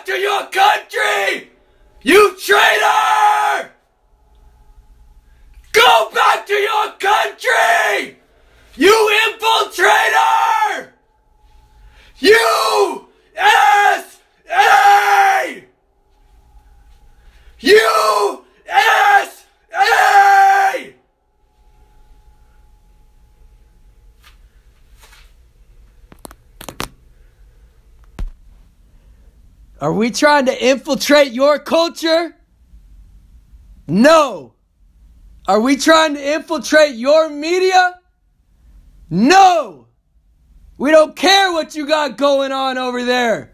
to your country! You traitor! Go back to your country! You infiltrator! USA! USA! Are we trying to infiltrate your culture? No. Are we trying to infiltrate your media? No. We don't care what you got going on over there.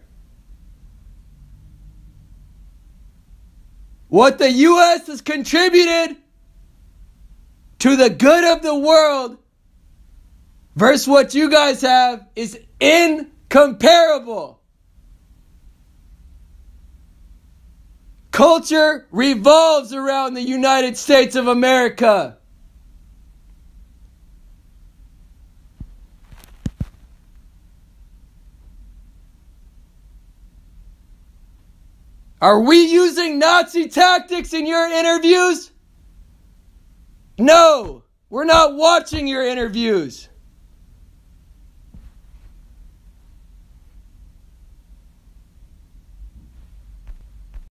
What the U.S. has contributed to the good of the world versus what you guys have is incomparable. Culture revolves around the United States of America. Are we using Nazi tactics in your interviews? No, we're not watching your interviews.